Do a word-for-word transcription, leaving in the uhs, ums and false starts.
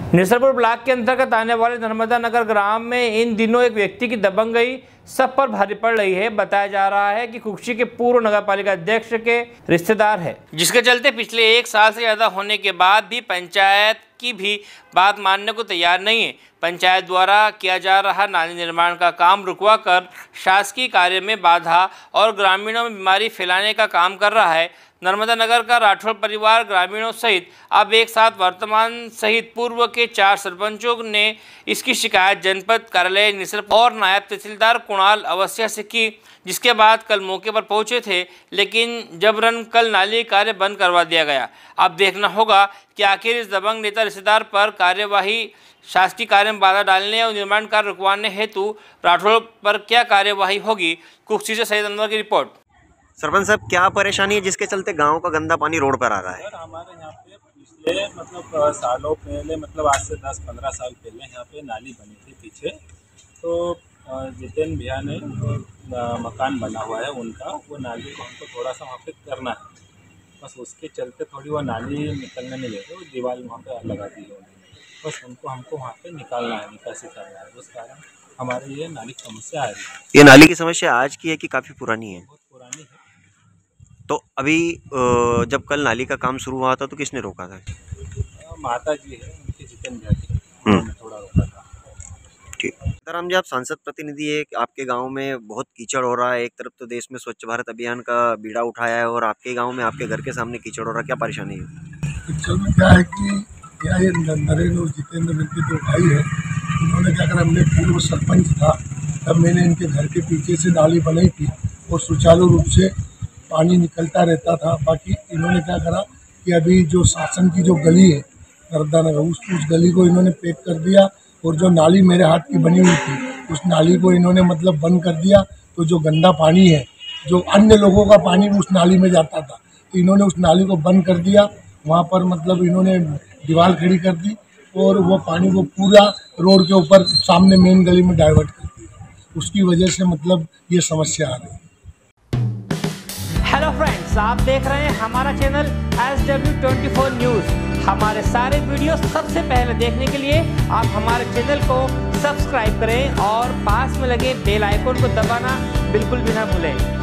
Nisarpur block के अंतर्गत आने वाले नर्मदा नगर ग्राम में इन दिनों एक व्यक्ति की दबंगई सब पर भारी पड़ रही है। बताया जा रहा है कि कुक्षी के पूर्व नगर पालिका अध्यक्ष के रिश्तेदार है, जिसके चलते पिछले एक साल से ज्यादा होने के बाद भी पंचायत की भी बात मानने को तैयार नहीं है। पंचायत द्वारा किया जा रहा नाली निर्माण का काम रुकवा कर शासकीय कार्य में बाधा और ग्रामीणों में बीमारी फैलाने का काम कर रहा है। नर्मदा नगर का राठौड़ परिवार ग्रामीणों सहित अब एक साथ वर्तमान सहित पूर्व के चार सरपंचों ने इसकी शिकायत जनपद कार्यालय निसरपुर और नायब तहसीलदार कुणाल अवस्थिया से की, जिसके बाद कल मौके पर पहुंचे थे, लेकिन जबरन कल नाली कार्य बंद करवा दिया गया। अब देखना होगा कि आखिर इस दबंग नेता रिश्तेदार पर कार्यवाही शासकीय कार्य में बाधा डालने और निर्माण कार्य रुकवाने हेतु राठौड़ पर क्या कार्यवाही होगी। कुक्षी से सैयद अनवर की रिपोर्ट। सरपंच साहब, क्या परेशानी है जिसके चलते गांव का गंदा पानी रोड पर आ रहा है? सर, हमारे यहाँ पे पिछले मतलब सालों पहले मतलब आज से दस पंद्रह साल पहले यहाँ पे नाली बनी थी पीछे, तो जितेंद्र भैया ने मकान बना हुआ है उनका, वो नाली को हमको थोड़ा सा वहाँ पे करना है, बस उसके चलते थोड़ी वो नाली निकलने नहीं देते, वो दीवार वहाँ पे लगा दी है, बस उनको हमको वहाँ पे निकालना है, निकासी करना है, उस कारण हमारे ये नाली की समस्या आ रही है। ये नाली की समस्या आज की है कि काफ़ी पुरानी है? बहुत पुरानी है। तो अभी जब कल नाली का काम शुरू हुआ था तो किसने रोका था? माता जी है उनके, जितेंद्र भैया जी थोड़ा रोका था। ठीक। सीताराम जी, आप सांसद प्रतिनिधि है, आपके गांव में बहुत कीचड़ हो रहा है। एक तरफ तो देश में स्वच्छ भारत अभियान का बीड़ा उठाया है और आपके गांव में आपके घर के सामने कीचड़ हो रहा है, क्या परेशानी है? एक्चुअल में क्या है कि क्या ये नरेंद्र और जितेंद्र मिलकर दो भाई है, उन्होंने क्या करा, हमने पूर्व सरपंच था तब मैंने इनके घर के पीछे से नाली बनाई थी और सुचारू रूप से पानी निकलता रहता था। बाकी इन्होंने क्या करा कि अभी जो शासन की जो गली है नर्मदा नगर, उस उस गली को इन्होंने पैक कर दिया और जो नाली मेरे हाथ की बनी हुई थी उस नाली को इन्होंने मतलब बंद कर दिया। तो जो गंदा पानी है, जो अन्य लोगों का पानी भी उस नाली में जाता था, तो इन्होंने उस नाली को बंद कर दिया। वहाँ पर मतलब इन्होंने दीवार खड़ी कर दी और वो पानी को पूरा रोड के ऊपर सामने मेन गली में डाइवर्ट कर दिया। उसकी वजह से मतलब ये समस्या आ रही है। हेलो फ्रेंड्स, आप देख रहे हैं हमारा channel S W twenty four news. हमारे सारे वीडियो सबसे पहले देखने के लिए आप हमारे चैनल को सब्सक्राइब करें और पास में लगे बेल आइकन को दबाना बिल्कुल भी ना भूलें।